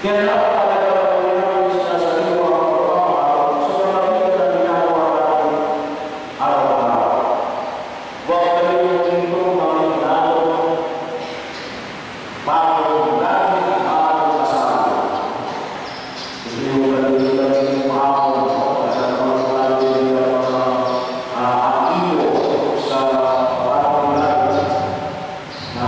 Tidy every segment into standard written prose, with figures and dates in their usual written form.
Kaya napakalaga ng sinasaliwa ang pagmamahal sa pamagitan ng ginagawa natin araw-araw. Huwag kalimutin ito mga ginagawa bago lagi ang kasama. Hindi mo kalimutan yung mahapon at ang mga lagi aktibo sa parang lagi na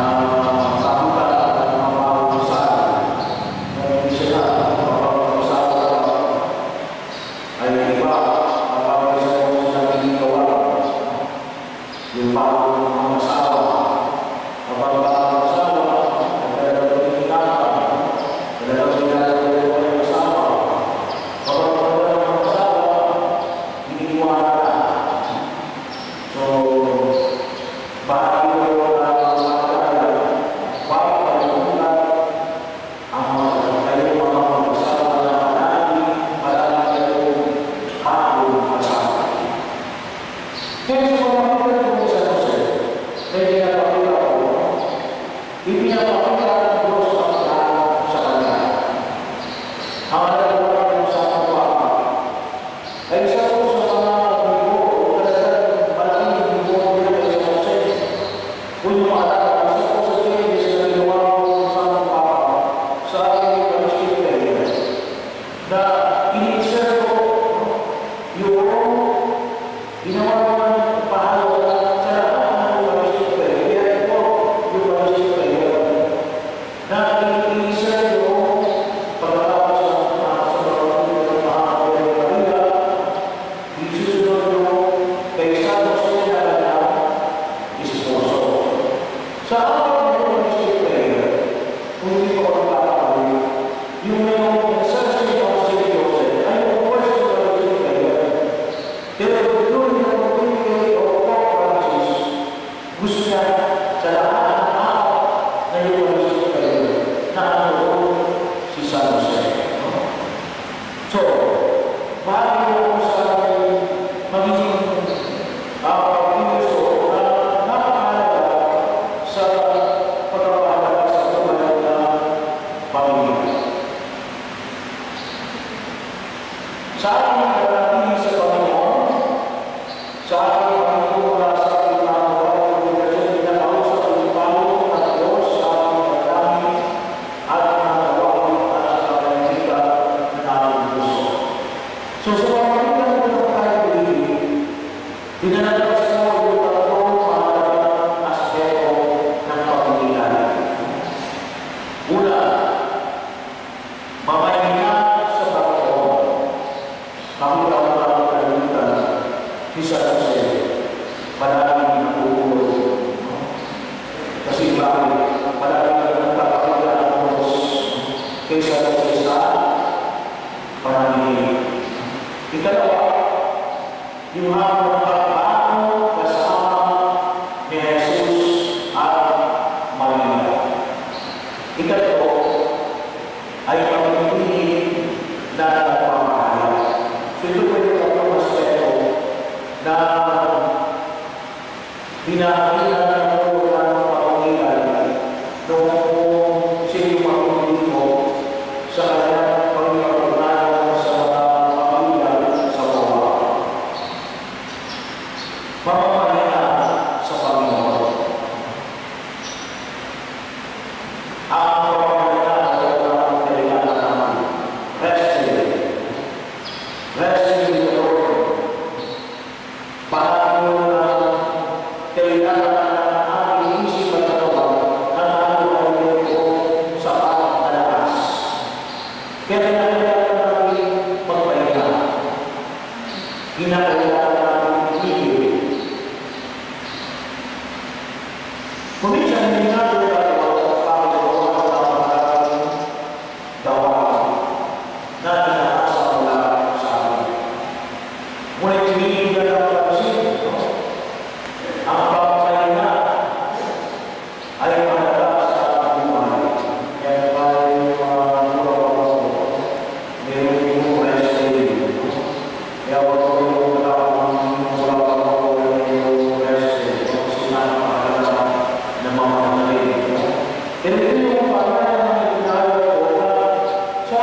Pero ito yung pagkakita ng ginagawa ko na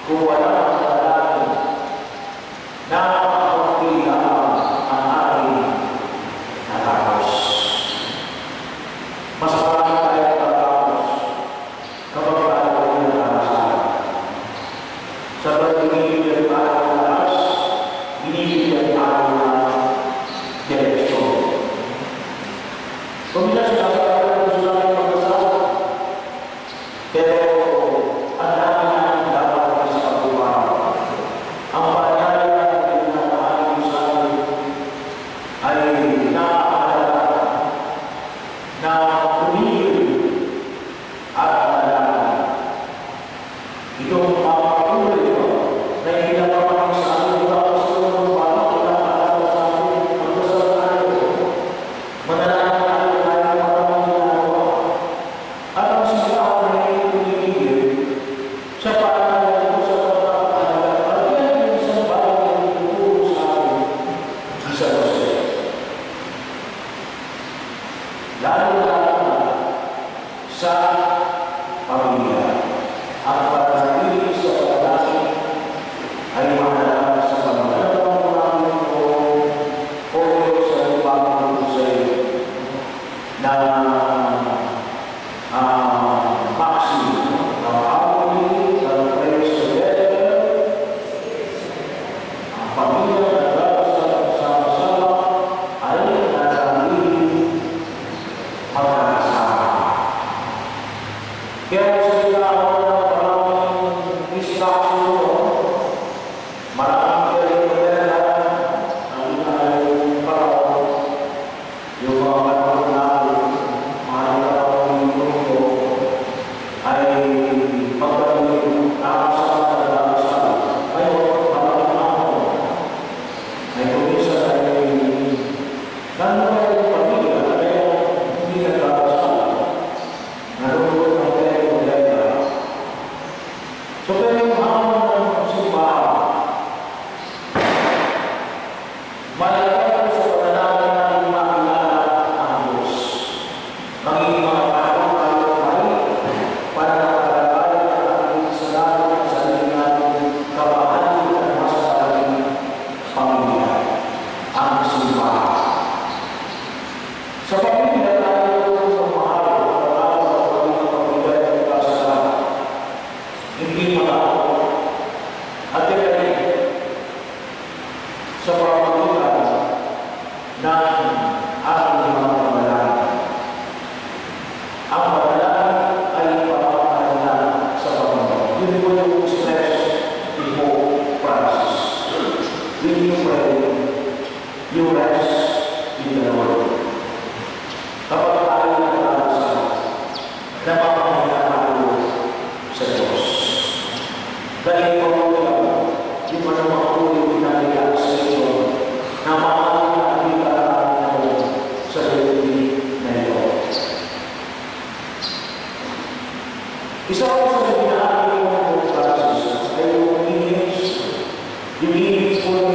kung wala ang kasalanan na makakapila ang aking natapos. Mas marami tayo natapos kapag tayo ay natapos. Sa pagiging tayo natapos, binibigyan tayo ng direksyon. Kung minsan sinasabi ko gusto namin magkasama, pero ang dami namin dapat sa pagbubuhay. Ang pangyayari natin na maaari sa amin ay nakakaalala na tumigil at manalangin. Itong mapapatuloy na ginagawa sa amin mula sa unang balak na nakakaalala sa amin magdasal tayo. Manalangin tayo tayo maraming ginagawa. At ang sinasabi na hindi tumigil sa pangalan ko sa pagkakahalaga at yan yung isang bagay na ituturo sa amin isa Jose. Lalo na sa pamilya at pagkakili sa pagkakali ay mahalaga sa pagkakalaman namin o sa ibang Jose na maximum ng harmony, ng praise together, ang pamilya na dapat sa sama-sama ay nananatiling magkakasama. Kaya sa ginagawa ng maraming distraction, maraming pera, ang yung parang yung mga panahon natin, mga panahon grupo, ay pagkakulit nakasama. Ngayon, maraming ako ay kumisa ay nanonood ng pamilya, kaya hindi nagkakasama. Nanonood ng telenovela. So, kaya yung hamon ng simbahan, malalaman sa panalangin natin makilala ang Diyos. Magiging mga parang tayo para makalagay ang ating kasalanan at sarili natin kabahagi at masasaling pamilya, ang simbahan. Sa pamilya tayo magmahal at pag-awa at maging pamilya at kasalanan. Hindi makakot. At rin sa pamamagitan ng ating mga panalangin. Ang panalangin ay pamamagitan sa pamamagitan. Yun po yung stress ni Pope Francis. When you pray, you rest in the Lord. Kapag tayo nagkakasal, napapamagitan tayo sa Diyos. Dahil pamamagitan, di man ang mga tuloy pinagaya sa iyo na maaaring nakikita natin sa dili na ito. Isa ko sa ginaamin mo ng Francis ay yung imihis po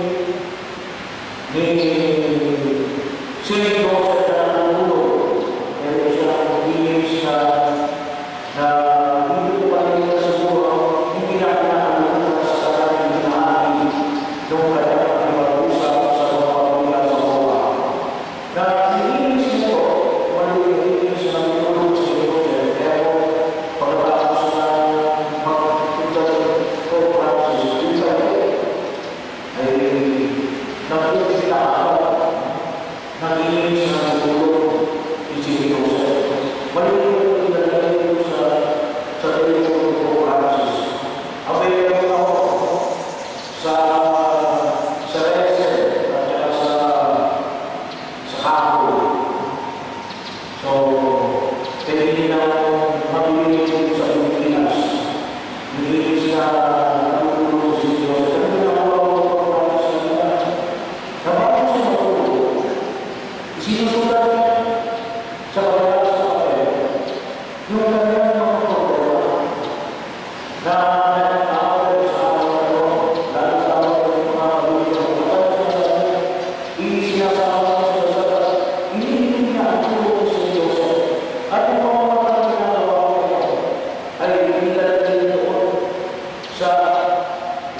ni St. Joseph na nanulog. Pero siya ang imihis na hindi ko pa rin siguro hindi natin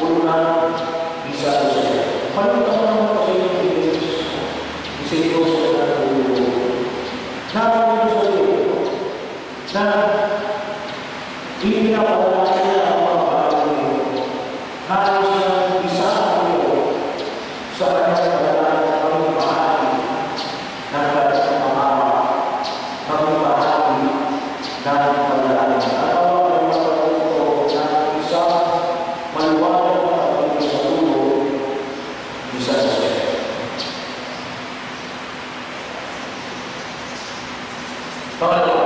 puno na bisa ko siya. Paano ka naman kasi yung Diyos? Kasi Diyos na natulog. Nakakalimutan sa iyo na ipinapalala niya ang mga bagay niyo. Halos na isa niyo sa kanyang paglalagay ng mga bahagi ng kanyang pamama, ng bahagi ng paglalagay. At ang mga paglalagay na isa maliwanag na paglalagay sa ulo, isa sa siya. Pangalawa,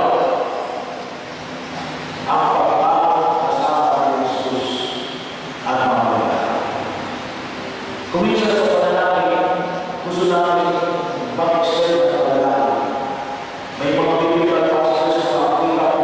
ang pagpapalala kasama ng Jesus at mga paglalagay. Kung minsan sa panalangin, gusto namin mag-extend sa panalangin. May mga bibigyan pa sa makikita ko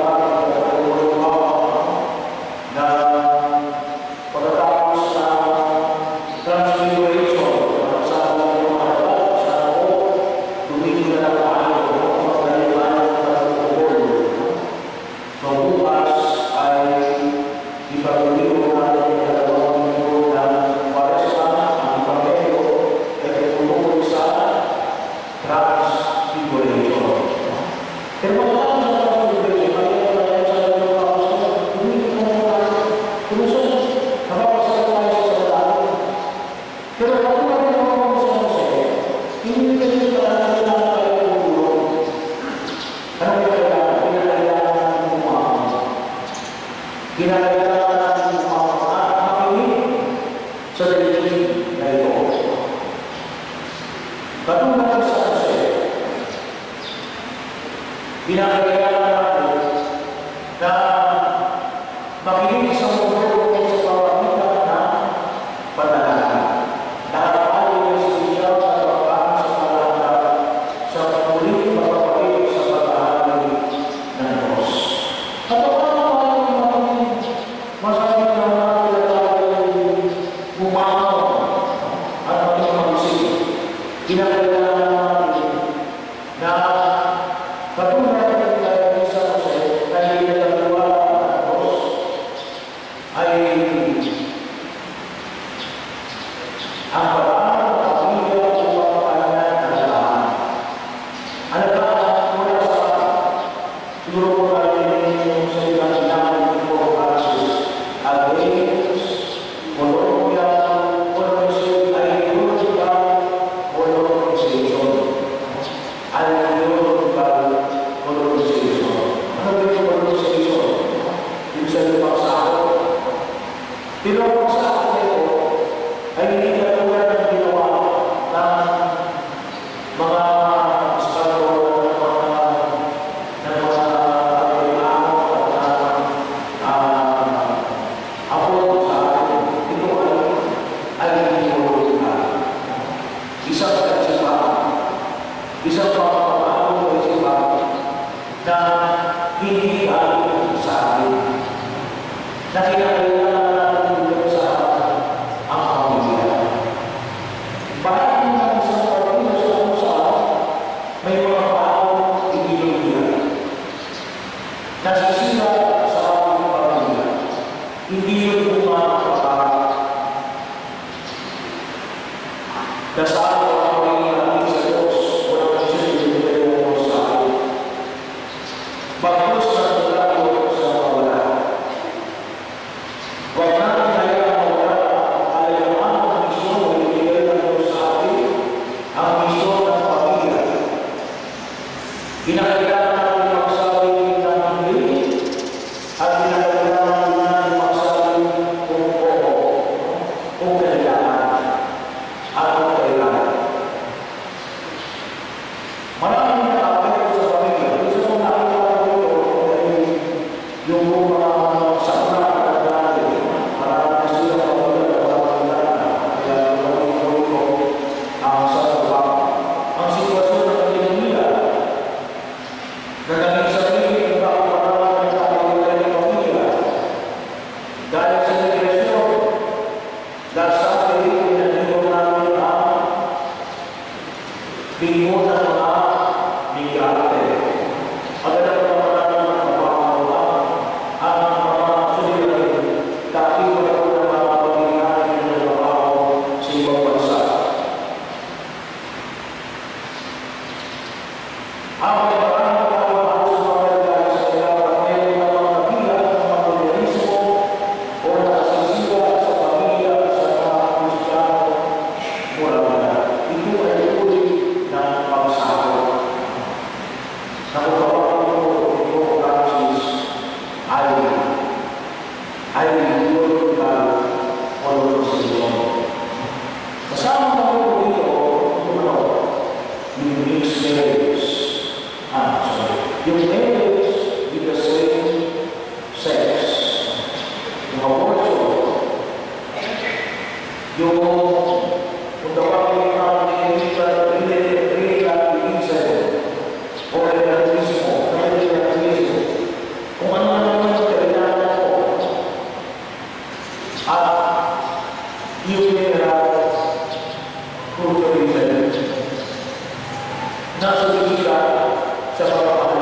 na pagkatapos sa transfiguration, sa mga halaga, sa ako, tumigil na lang tayo, magkalimutan ng pagkakabol. So bukas ay ipatuloy ko natin yung dalawang minuto ng Kwaresma, ang Pangelo, ay tumuloy sa transfiguration. Pero pagkatapos sa transfiguration, ay sa dalawang apostol, tumigil na lang tayo, tumusok, napapasal tayo sa dalawang. Pero kung natin ang sa Jose, hindi ka tayo tulong. Ano kailangan? Kinakailangan natin umama. Kinakailangan natin umama at makinig sa daigdig na ito. Katulad sa Jose, kinakailangan natin na makinig sa mundo sa pamamagitan ng panalangin. Nakakaalim ng spesial na pagpapaan sa panalangin sa muling pagpapalit sa pag-aalim ng Diyos. At paano natin masabi na natin tayo bumamaw at ating mag-isip? Kinakailangan natin na katulad ng kaya sa Jose ay nagagawa ng Diyos ay ang paraan ng pamilya o pagpapalanan ng alagaan. Alagaan mula sa siguro po natin yung sa ibang ginamit ng mga kasus against Colombia, ideological colonization. Ideological colonization. Ano ba yung colonization? Yung sa ibang sako. Pero ang sako nito ay hindi katulad ng ginawa ng mga scholar ng mga apod sa atin. Ito ay ideological. Isang kaisipan, isang pagpapalo ng isipan na hindi galing sa atin. Na kinakailangan natin ulit sa ang pamilya. Bakit ng isang pamilya sa kung saan may mga paano ideologiya nasisira sa ating pamilya. Hindi yung yung kung tawagin ang relativism o relativismo, kung ano naman yung kailangan ko at yung kulturism nasa sa mga